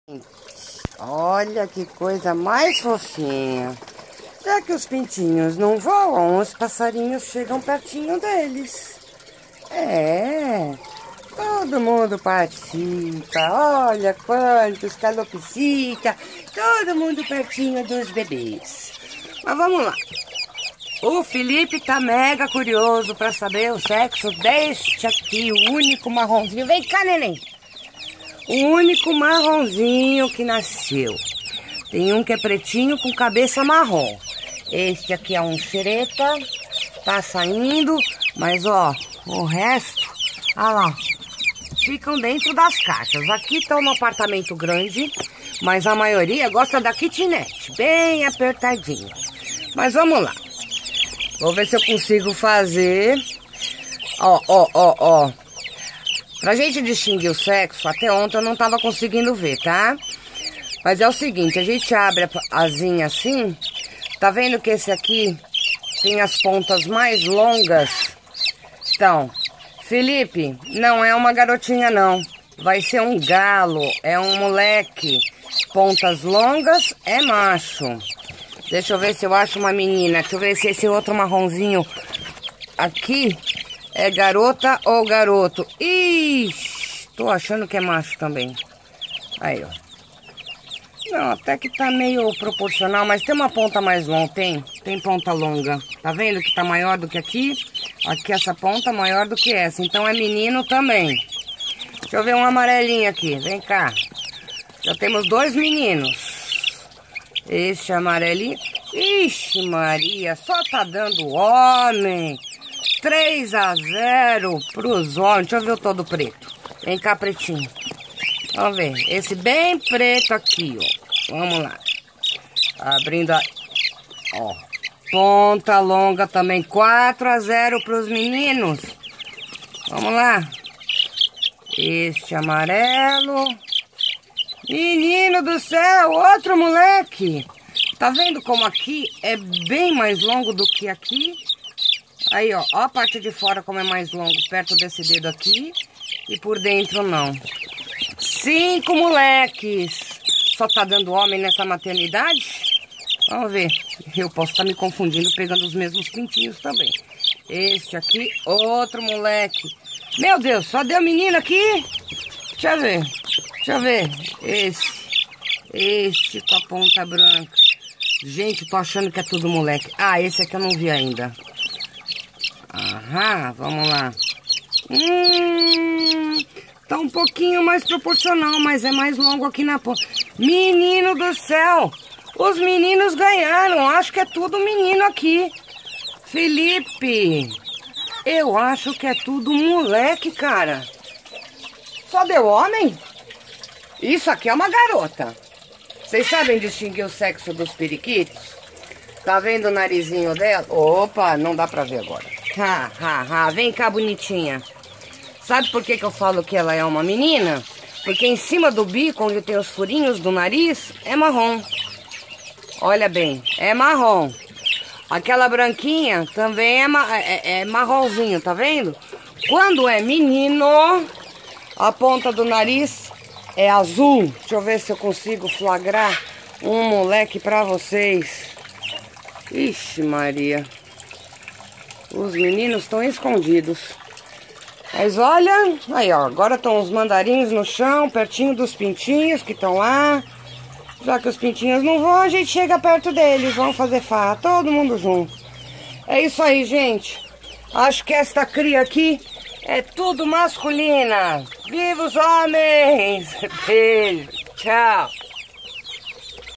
Olha que coisa mais fofinha. Já que os pintinhos não voam, os passarinhos chegam pertinho deles. Todo mundo participa. Olha quantos calopsita. Todo mundo pertinho dos bebês. Mas vamos lá. O Felipe tá mega curioso para saber o sexo deste aqui, o único marronzinho. Vem cá, neném. O único marronzinho que nasceu. Tem um que é pretinho com cabeça marrom. Este aqui é um xereta. Tá saindo. Mas, ó, o resto, olha lá, ficam dentro das caixas. Aqui estão no apartamento grande, mas a maioria gosta da kitnet, bem apertadinho. Mas vamos lá. Vou ver se eu consigo fazer. Ó. Pra gente distinguir o sexo, até ontem eu não tava conseguindo ver, tá? Mas é o seguinte, a gente abre a asinha assim. Tá vendo que esse aqui tem as pontas mais longas? Então, Felipe, não é uma garotinha não. Vai ser um galo, é um moleque. Pontas longas é macho. Deixa eu ver se eu acho uma menina. Deixa eu ver se esse outro marronzinho aqui é garota ou garoto. Ixi, tô achando que é macho também. Aí, ó. Não, até que tá meio proporcional, mas tem uma ponta mais longa, tem ponta longa. Tá vendo que tá maior do que aqui? Aqui essa ponta maior do que essa, então é menino também. Deixa eu ver um amarelinho aqui, vem cá. Já temos 2 meninos. Este amarelinho. Ixi Maria, só tá dando homem. 3-0 pros homens. Deixa eu ver o todo preto. Vem cá, pretinho. Vamos ver. Esse bem preto aqui, ó. Vamos lá. Abrindo a... Ó. Ponta longa também. 4-0 pros meninos. Vamos lá. Este amarelo. Menino do céu, outro moleque. Tá vendo como aqui é bem mais longo do que aqui? Aí, ó a parte de fora como é mais longo, perto desse dedo aqui. E por dentro não. 5 moleques. Só tá dando homem nessa maternidade? Vamos ver. Eu posso estar me confundindo, pegando os mesmos pintinhos também. Este aqui, outro moleque. Meu Deus, só deu menino aqui? Deixa eu ver. Este com a ponta branca. Gente, tô achando que é tudo moleque. Ah, esse aqui eu não vi ainda. Aham, vamos lá. Tá um pouquinho mais proporcional, mas é mais longo aqui na ponta. Menino do céu! Os meninos ganharam. Acho que é tudo menino aqui. Felipe, eu acho que é tudo moleque, cara. Só deu homem? Isso aqui é uma garota. Vocês sabem distinguir o sexo dos periquitos? Tá vendo o narizinho dela? Opa, não dá pra ver agora. Vem cá, bonitinha. Sabe por que eu falo que ela é uma menina? Porque em cima do bico, onde tem os furinhos do nariz, é marrom. Olha bem, é marrom. Aquela branquinha também é marronzinho, tá vendo? Quando é menino, a ponta do nariz é azul. Deixa eu ver se eu consigo flagrar um moleque pra vocês. Ixi Maria. Os meninos estão escondidos. Mas olha, aí ó, agora estão os mandarinhos no chão, pertinho dos pintinhos que estão lá. Já que os pintinhos não vão, a gente chega perto deles, vamos fazer farra, todo mundo junto. É isso aí, gente. Acho que esta cria aqui é tudo masculina. Viva os homens! Beijo, tchau!